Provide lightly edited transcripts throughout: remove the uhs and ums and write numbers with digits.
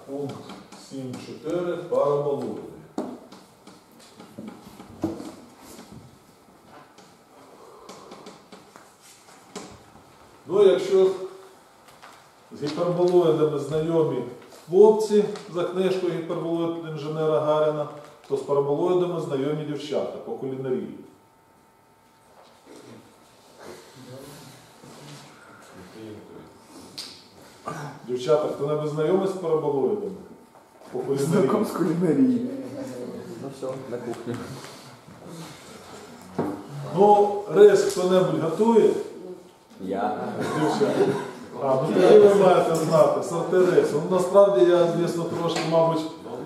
пункт 7.4 параболоїди. Ну, якщо з гіперболоїдами знайомі хлопці за книжкою «Гіперболоїд» інженера Гаріна, то з параболоїдами знайомі дівчата по кулінарії. Дівчата, хто-небудь знайомий з параболоїдами? По кулінарії? Знаком з кулінарії. Ну все, на кухню. Ну, рис хто-небудь готує? Я. Дівчата. Ну тоді ви маєте знати, сорти рису. Ну, насправді я, звісно, трошки, мабуть...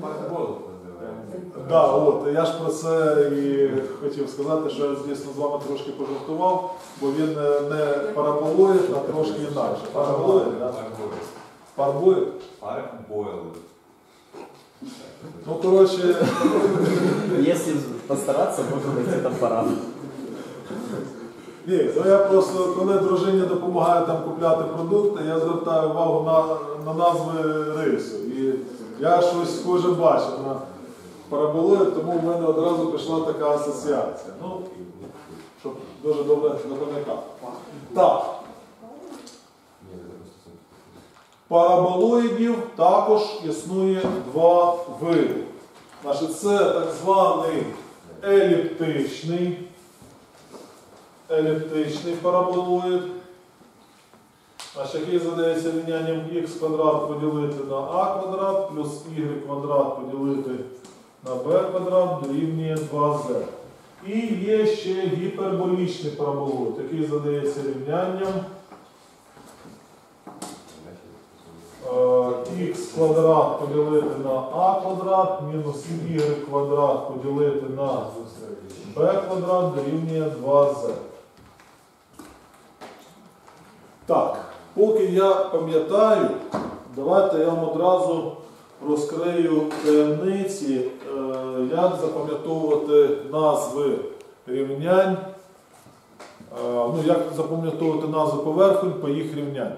Да, от, я ж про це і хотів сказати, що я, звісно, з вами трошки пожартував, бо він не параболоїд, а трошки інакше. Параболоїд, так? Парбоїд? Парбоїд. Ну, коротше... Якщо постаратися, можна знайти там парад. Ні, ну я просто, коли дружині допомагаю там купляти продукти, я звертаю увагу на назви рису. І я щось схоже бачив на параболоїд, тому в мене одразу пішла така асоціація. Ну, щоб дуже добре запам'ятати. Так. Параболоїдів також існує два види. Значить, це так званий еліптичний параболоїд, який задається рівнянням х квадрат поділити на а квадрат плюс y квадрат поділити на b квадрат дорівнює 2z. І є ще гіперболічний параболоїд, який задається рівнянням х квадрат поділити на а квадрат мінус y квадрат поділити на b квадрат дорівнює 2z. Так, поки я пам'ятаю, давайте я вам одразу розкрию таємниці, як запам'ятовувати назви рівнянь, ну, як запам'ятовувати назви поверхонь по їх рівняннях.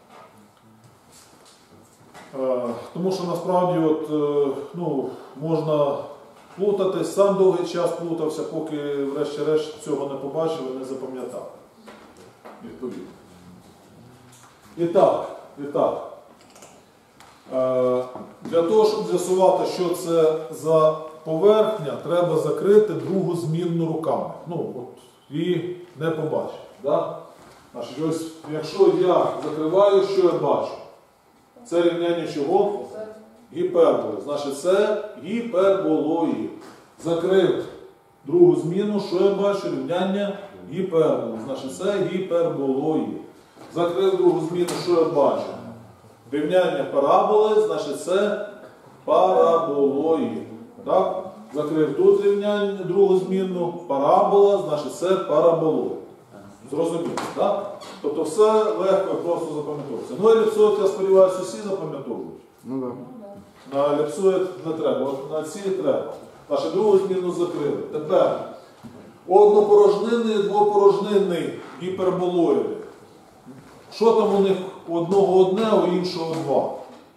Тому що насправді от, ну, можна плутатись, сам довгий час плутався, поки врешті-решт цього не побачив і не запам'ятав. Відповідно. І так, для того, щоб з'ясувати, що це за поверхня, треба закрити другу змінну руками. Ну, от, її не побачив. Да? Значить, ось, якщо я закриваю, що я бачу? Це рівняння чого? Гіперболи. Значить, це гіперболоїд. Закрив другу зміну, що я бачу? Рівняння гіперболи. Значить, це гіперболоїд. Закрив другу зміну, що я бачу? Рівняння параболи, значить, це параболоїд. Так? Закрив тут рівняння, другу зміну, парабола, значить, це параболоїд. Зрозуміло, так? Тобто все легко і просто запам'ятовується. Ну, еліпсоїд, я сподіваюся, усі запам'ятовують. Ну так. На еліпсоїд не треба, от на ці треба. Нашу другу зміну закрили. Тепер однопорожнинний і двопорожнинний гіперболоїди. Що там у них у одного одне, а у іншого два?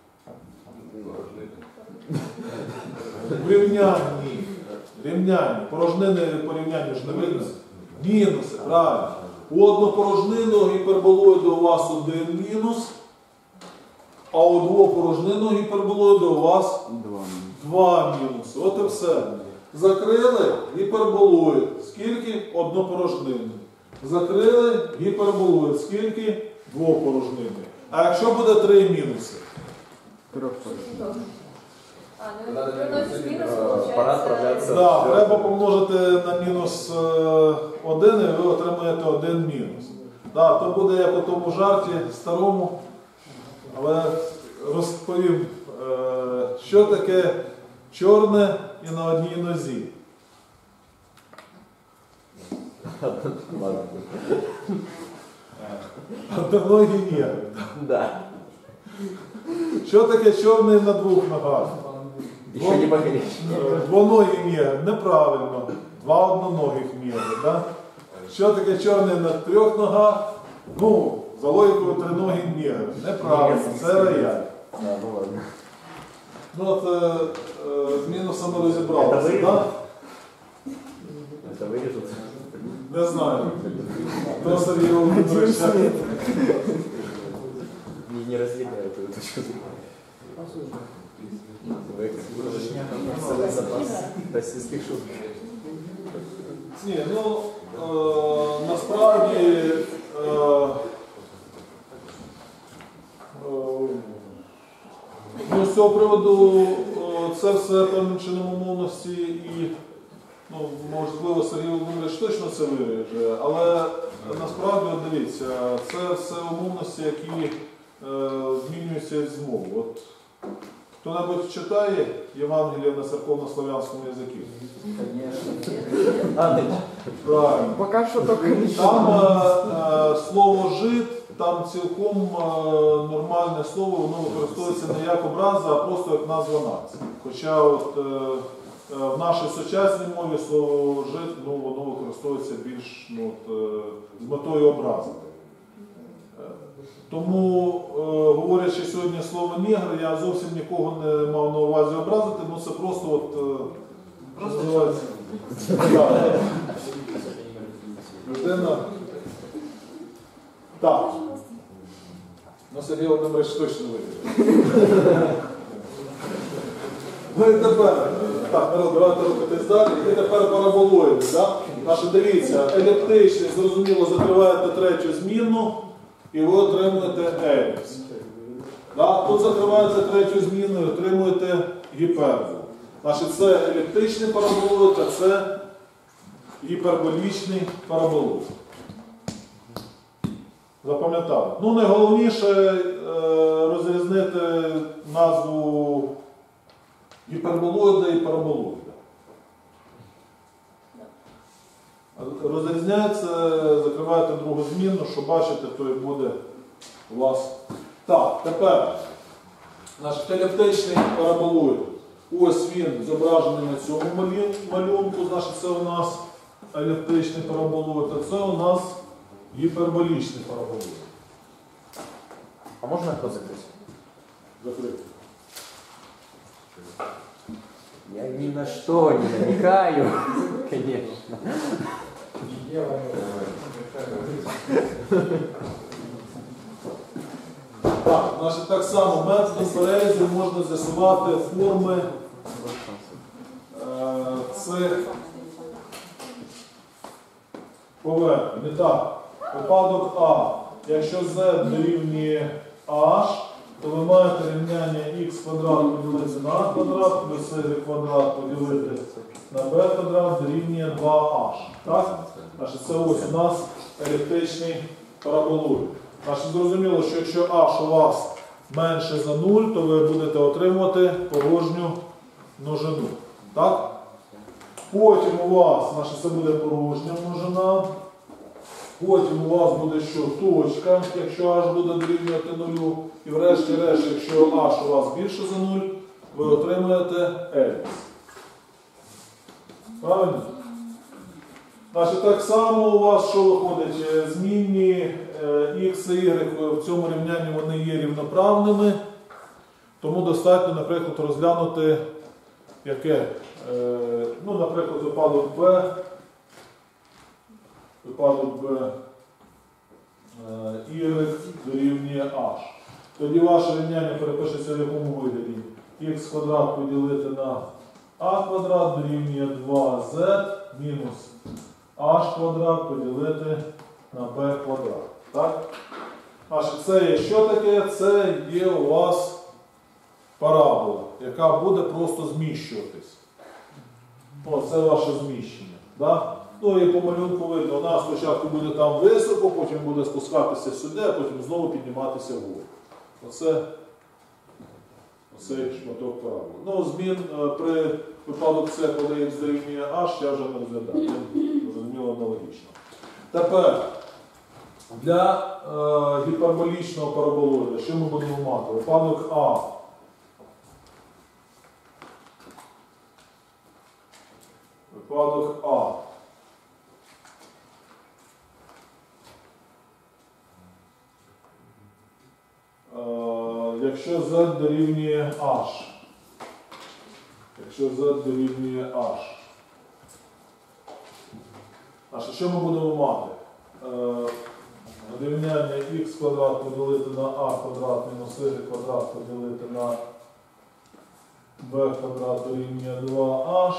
В рівнянні. Порожнини порівняння ж не видно. Мінуси, правильно. У однопорожнинного гіперболоїду у вас один мінус, а у двопорожнинного гіперболоїду у вас два мінуси. От і все. Закрили гіперболоїд. Скільки? Однопорожнинний. Закрили гіперболоїд. Скільки? Двопорожнинний. А якщо буде три мінуси? Парад справляється. Так, треба помножити на мінус 1 і ви отримаєте 1 мінус. Так, то буде як у тому жарті старому, але розповім, що таке чорне і на одній нозі. Одноногий негр. Да. Що таке чорний на двох ногах? Ще не погоріш. Двоногий негр. Неправильно. Два одноногих негри. Да? Що таке чорний на трьох ногах? Ну, за логікою триногий негр. Неправильно. Це рояль. Ну от з мінусами розібралися, Це так? Это вырежут. Не знаю. Хто Сергій Володимирович? Не разлетают эту точку зрения. Вы запас российских шуток. Ні, ну насправді ну, з цього приводу це все певним чином умовності і ну, можливо Сергій Володимирович точно це виріже, але насправді от дивіться, це все умовності, які змінюються з мови. От хто-небудь читає Євангеліє на церковно-слав'янському язикі? Конечно. Правильно. Пока что только не Там слово «жид», там цілком нормальне слово, воно використовується не як образа, а просто як назва нації. Хоча от, в нашій сучасній мові слово «жид» ну, воно використовується більш ну, з метою образи. Тому, говорячи сьогодні слово «нігр», я зовсім нікого не мав на увазі образити, ну це просто от... Просто людина. Так. Ну, Сергій Володимирович точно вийде. Ну і тепер, так, народ, давайте рухатись далі. І тепер параболоїди, да? Наша дивіться, еліптичний, зрозуміло, закриваєте третю змінну і ви отримуєте еліпс. Да? Тут закриваєте третю змінну і отримуєте гіперболу. Значить, це еліптичний параболоїд, а це гіперболічний параболоїд. Запам'ятали. Ну, найголовніше розрізнити назву гіперболоїда і параболоїда. Розрізняється, закриваєте другу змінну, що бачите, то і буде у вас. Так, тепер наш еліптичний параболоїд. Ось він зображений на цьому малюнку, значить це у нас еліптичний параболоїд, а це у нас гіперболічний параболоїд. А можно это закрыть? Закрити. Я ни на что не намекаю, конечно. Так, значить так само методом перерізу можна з'ясувати форми цих поверхень. І так, випадок А. Якщо z дорівнює h, то ви маєте рівняння x квадрат поділити на a квадрат плюс y квадрат поділити на b квадрат дорівнює 2h. Так? Значить, це ось у нас еліптичний параболоїд. Значить, зрозуміло, що якщо h у вас менше за 0, то ви будете отримувати порожню множину. Так? Потім у вас, значить, це буде порожня множина. Потім у вас буде що? Точка, якщо h буде дорівнювати 0. І врешті-решт, якщо h у вас більше за 0, ви отримаєте еліпс. Правильно? Значить, так само у вас що виходить? Змінні x і y в цьому рівнянні вони є рівноправними. Тому достатньо, наприклад, розглянути яке? Ну, наприклад, випадок B. Випадок B, y дорівнює h. Тоді ваше рівняння перепишеться в якому вигляді? Х квадрат поділити на a квадрат дорівнює 2z мінус h квадрат поділити на b квадрат. Так? Значить, це є що таке? Це є у вас парабола, яка буде просто зміщуватись. О, це ваше зміщення. Так? Ну і по малюнку видно, вона спочатку буде там високо, потім буде спускатися сюди, а потім знову підніматися вгору. Оцей шматок параболи. Ну, змін при випадок С, коли х дорівнює h, я вже не розглядаю. Зрозуміло, аналогічно. Тепер для гіперболічного параболоїда, що ми будемо мати? Випадок А. Випадок А. Якщо z дорівнює h, якщо z дорівнює h. Що ми будемо мати? Рівняння х квадрат поділити на а квадрат мінус y квадрат поділити на b квадрат дорівнює 2h.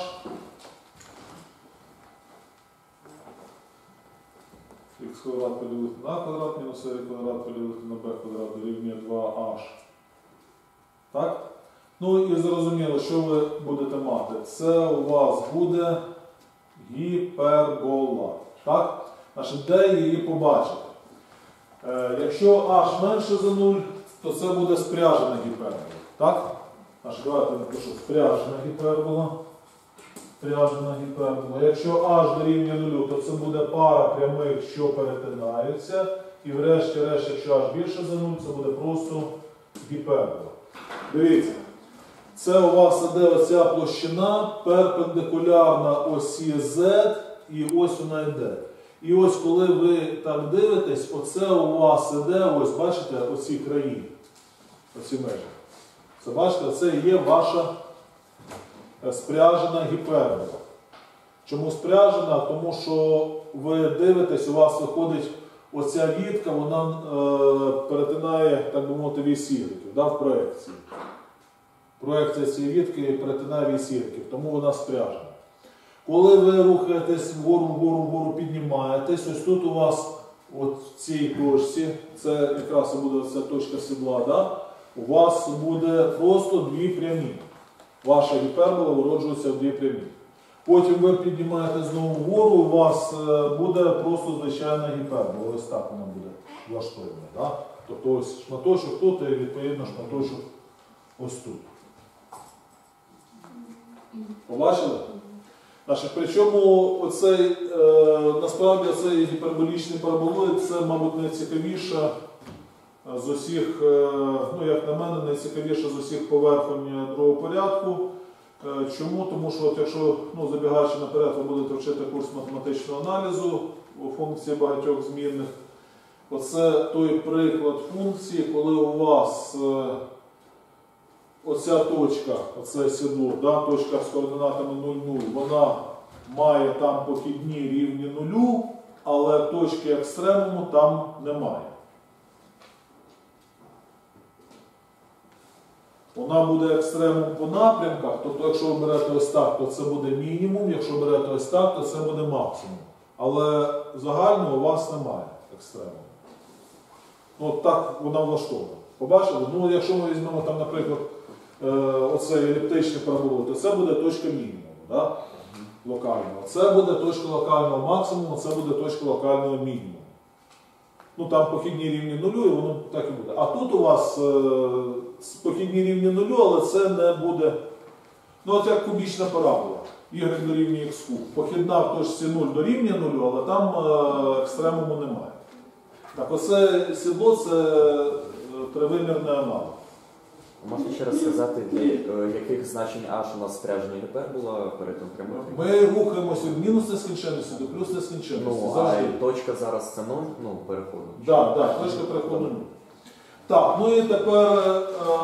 Х квадрат поділити на а квадрат мінус y квадрат поділити на b квадрат дорівнює 2h. Так? Ну і зрозуміло, що ви будете мати. Це у вас буде гіпербола. Так? Де її побачити? Якщо h менше за 0, то це буде спряжена гіпербола. Так? Давайте напишу спряжена гіпербола. Спряжена гіпербола. Якщо h дорівнює 0, то це буде пара прямих, що перетинаються. І врешті-решт, якщо h більше за 0, це буде просто гіпербола. Дивіться. Це у вас іде оця площина перпендикулярна осі Z, і ось вона йде. І ось коли ви так дивитесь, оце у вас іде, ось бачите, оці краї, оці межі. Це бачите, це є ваша спряжена гіпербола. Чому спряжена? Тому що ви дивитесь, у вас виходить оця вітка, вона перетинає, так би мовити, вісь Y, в проекції. Проекція цієї вітки перетинає вісь Y, тому вона спряжена. Коли ви рухаєтесь вгору, піднімаєтесь, ось тут у вас от в цій точці, це якраз буде ця точка сідла, да? У вас буде просто дві прямі. Ваша гіпербола вироджується в дві прямі. Потім ви піднімаєте знову вгору, у вас буде просто звичайна гіпербола. Ось так вона буде влаштована. Да? Тобто ось шматочок тут і відповідно шматочок ось тут. Побачили? Причому оцей, насправді цей гіперболічний параболоїд це, мабуть, найцікавіше з усіх, ну як на мене, найцікавіше з усіх поверхонь другого порядку. Чому? Тому що от якщо, забігаючи наперед, ви будете вчити курс математичного аналізу у функції багатьох змінних, оце той приклад функції, коли у вас оця точка, оце сідло, да, точка з координатами 0, 0, вона має там похідні рівні нулю, але точки екстремуму там немає. Вона буде екстремум по напрямках, тобто якщо ви берете ось так, то це буде мінімум, якщо берете ось так, то це буде максимум. Але загально у вас немає екстремуму. От так вона влаштована. Побачили? Якщо ми візьмемо там, наприклад, оцей еліптичний параболоїд, то це буде точка мінімуму, да? Локального. Це буде точка локального максимуму, це буде точка локального мінімуму. Там похідні рівні нулю, і воно так і буде. А тут у вас похідні рівні нулю, але це не буде, от як кубічна парабола. Y дорівнює x куб. Похідна в точці 0 дорівнює нулю, але там екстремуму немає. Так, оце сідло – це тривимірний аналог. Можна ще раз сказати, для яких значень h у нас спряжена гіпербола перед прямим? Ми рухаємося від мінус нескінченності до плюс нескінченності. А точка зараз це 0, переходу? Так, точка переходу 0. Так, і тепер,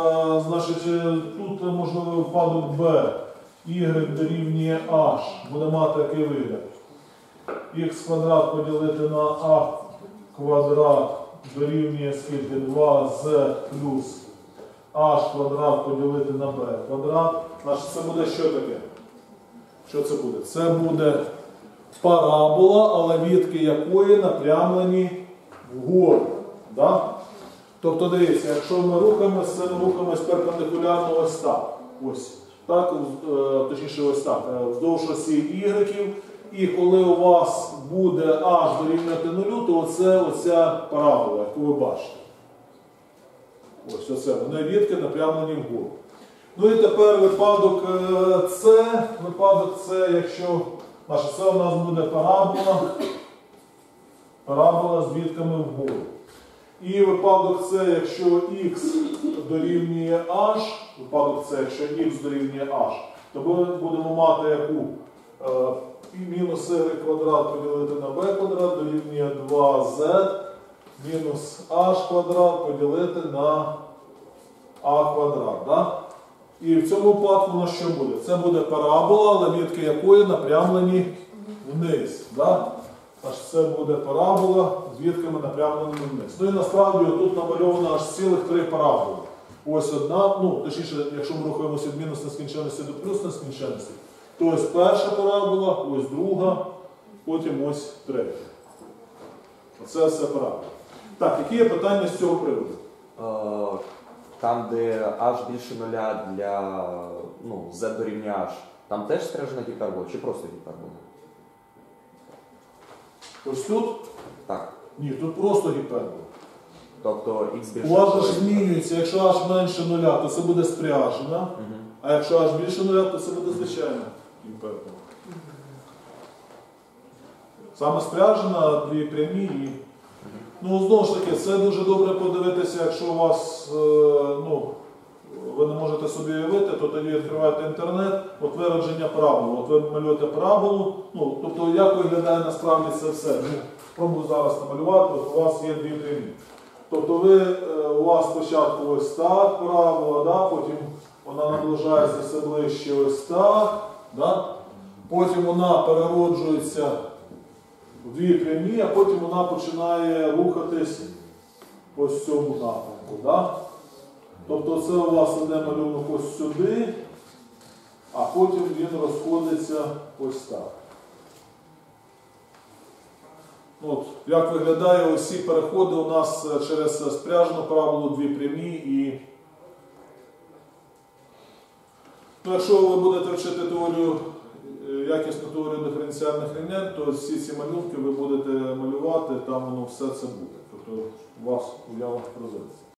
тут можливий випадок b, y дорівнює h, буде мати який вигляд. Х квадрат поділити на а квадрат дорівнює скільки? 2z плюс h квадрат поділити на b квадрат. Це буде що таке? Що це буде? Це буде парабола, але відки якої напрямлені вгору. Да? Тобто, дивіться, якщо ми рухаємося, ми рухаємося перпендикулярно ось так. Ось так, точніше ось так, вздовж осі Y. І коли у вас буде h дорівнювати нулю, то оця парабола, яку ви бачите. Ось оце, вони відки напрямлені вгору. І тепер випадок С, якщо це у нас буде парабола з відками вгору. І випадок С, якщо х дорівнює h, то ми будемо мати яку? Мінус y квадрат поділити на b квадрат дорівнює 2z мінус h квадрат поділити на а квадрат. Да? І в цьому випадку у нас що буде? Це буде парабола, але мітки якої напрямлені вниз. Да? Аж це буде парабола з вітками напрямленими вниз. Ну і насправді тут намальовано аж цілих 3 параболи. Ось одна, ну точніше, якщо ми рухаємося від мінус нескінченності до плюс нескінченності, то ось перша парабола, ось друга, потім ось третя. Оце все парабола. Так, які є питання з цього приводу? Там, де h більше нуля для z дорівнює h, там теж спряжена гіпербола чи просто гіпербола? Ось тут? Так. Ні, тут просто гіпербола. Тобто x більше У вас ж змінюється, якщо h менше нуля, то це буде спряжена, а якщо h більше нуля, то це буде звичайна гіпербола. Саме спряжена, дві прямі і... Ну, знову ж таки, це дуже добре подивитися, якщо у вас, ви не можете собі уявити, то тоді відкриваєте інтернет, от вираження параболи. От ви малюєте параболу, тобто як виглядає насправді це все. Спробую зараз намалювати, от у вас є дві прямі. Тобто у вас спочатку ось так парабола, да? Потім вона наближається все ближче ось так, да? Потім вона перероджується в дві прямі, а потім вона починає рухатись ось в цьому напрямку. Да? Тобто це у вас іде малюнок ось сюди, а потім він розходиться ось так. От, як виглядає ось ці переходи у нас через спряжену параболу, дві прямі і... Ну, якщо ви будете вчити теорію, якісну теорію диференціальних рівнянь, то всі ці малюнки ви будете малювати, там воно все це буде. Тобто у вас уява розвивається.